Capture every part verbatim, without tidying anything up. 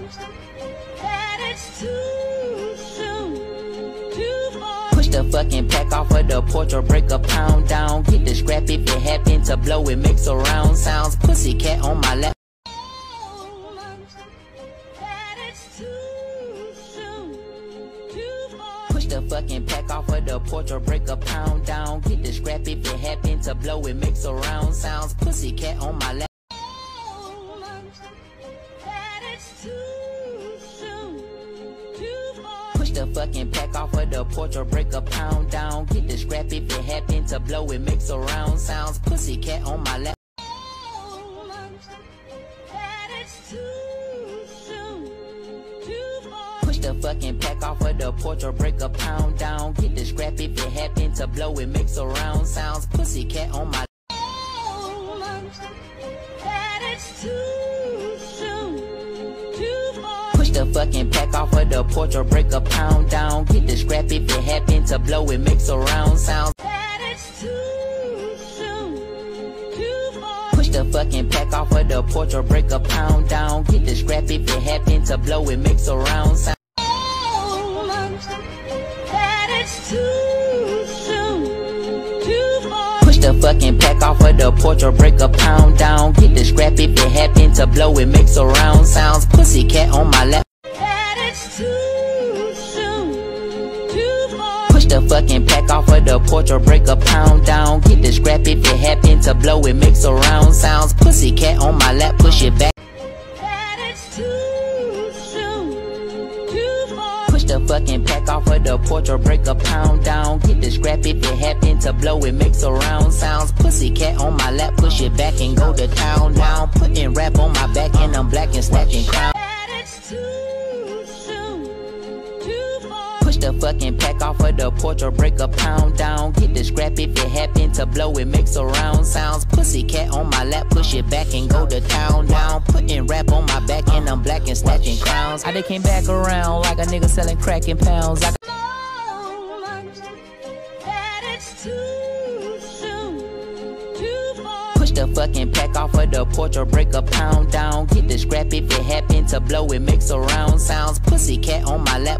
that it's too soon, too far. Push the fucking pack off of the porch or break a pound down. Get the scrap if it happen to blow, it makes surround sounds. Pussy cat on my lap. That it's too soon, too far. Push the fucking pack off of the porch or break a pound down. Get the scrap if it happen to blow, it makes surround sounds. Pussy cat on my lap. That it's too soon, too far. Push the fucking pack off of the porch or break a pound down. Get the scrap if it happen to blow, it makes surround sounds. Pussy cat on my lap. That it's too soon, too far. Push the fucking pack off of the porch or break a pound down. Get the scrap if it happen to blow, it makes surround sounds. Pussy cat on my lap. That it's too soon, too far. Push the fucking pack off of the porch or break a pound down. Get the scrap if it happen to blow, it makes surround sounds. That it's too soon, too far. Push the fucking pack off of the porch or break a pound down. Get the scrap if it happen to blow, it makes surround sounds. That it's too soon, too far. Push the fucking pack off of the porch or break a pound down. Get the scrap if it happen to blow, it makes surround sounds. Pussy cat on my lap. That it's too soon, too far. Push the fucking pack off of the porch or break a pound down. Get the scrap if it happen to blow, it makes surround sounds. Pussy cat on my lap, push it back. That it's too soon, too far. Push the fucking pack off of the porch or break a pound down. Get the scrap if it happen to blow, it makes surround sounds. Pussy cat on my lap, push it back and go to town now. Putting rap on my back and I'm black and snatching crown. That it's too soon, too far. Push the fucking pack off of the porch or break a pound down. Get the scrap if it happen to blow, it makes surround sounds. Pussy cat on my lap, push it back and go to town now. Putting rap on my back and I'm black and snatching crowns. I they came back around like a nigga selling crack in pounds. I That it's too soon, too far. push the fucking pack off of the porch or break a pound down. Get the scrap if it happen to blow, it makes surround sounds. Pussy cat on my lap.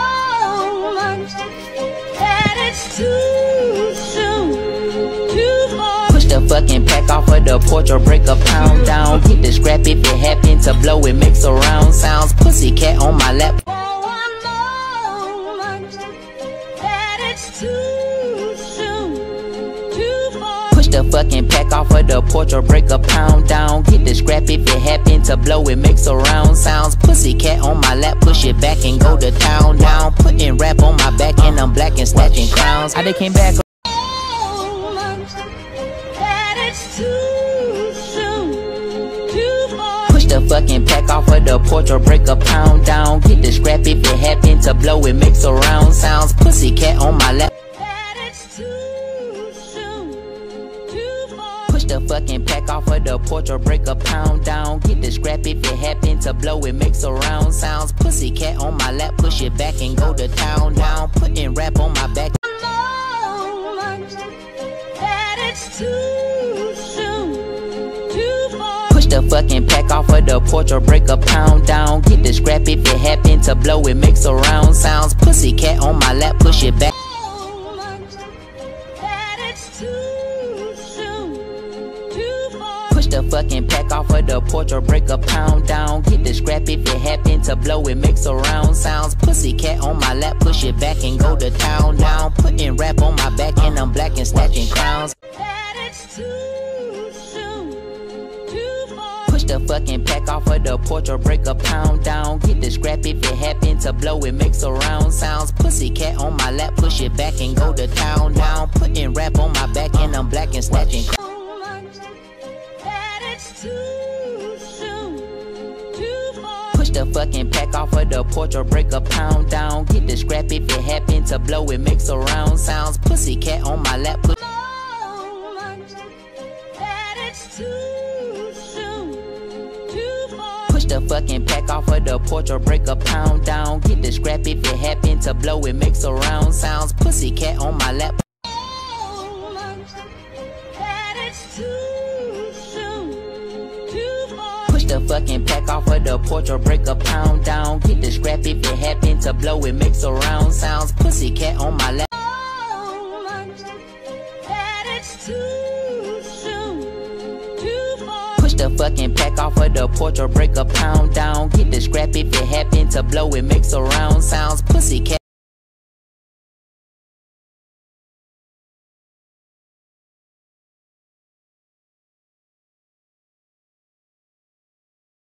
That it's too soon, too far. Push the fucking pack off of the porch or break a pound down. Get the scrap if it happen to blow, it makes surround sounds. Pussy cat on my lap. For one moment, that it's too soon, too far. Push the fucking pack off of the porch or break a pound down. Get the scrap if it happen to blow, it makes surround sounds. Pussy cat on my lap, push it back and go to town now. Putting rap on my back and I'm black and snatching crowns. I they came back. That it's too soon, too far. Push the fucking pack off of the porch or break a pound down. Get the scrap if it happen to blow, it makes surround sounds. Pussy cat on my lap. That it's too soon, too far. Push the fucking pack off of the porch or break a pound down. Get the scrap if it happen to blow, it makes surround sounds. Pussy cat on my lap, push it back and go to town now. Putting rap on my back. That it's too soon, too far. Push the fucking pack off of the porch or break a pound down. Get the scrap if it happen to blow, it makes surround sounds. Pussy cat on my lap, push it back. That it's too soon, too far. Push the fucking pack off of the porch or break a pound down. Get the scrap if it happen to blow, it makes surround sounds. Pussy cat on my lap, push it back and go to town now. Putting rap on my back and I'm black and snatching crowns. That it's too soon, too far. Push the fucking pack off of the porch or break a pound down. Get the scrap if it happen to blow, it makes surround sounds. Pussy cat on my lap, push it back and go to town now. Putting rap on my back and I'm black and snatching. That it's too soon, too far. Push the fucking pack off of the porch or break a pound down. Get the scrap if it happen to blow, it makes surround sounds. Pussy cat on my lap. Push That it's too soon, too far. Push the fucking pack off of the porch or break a pound down. Get the scrap if it happen to blow, it makes surround sounds. Pussy cat on my lap. That it's too soon, too far. Push the the fucking pack off of the porch or break a pound down. Get the scrap if it happen to blow, it makes a round sounds. Pussycat on my lap. That it's too soon, too far. Push the fucking pack off of the porch or break a pound down. Get the scrap if it happen to blow, it makes a round sounds. Pussycat.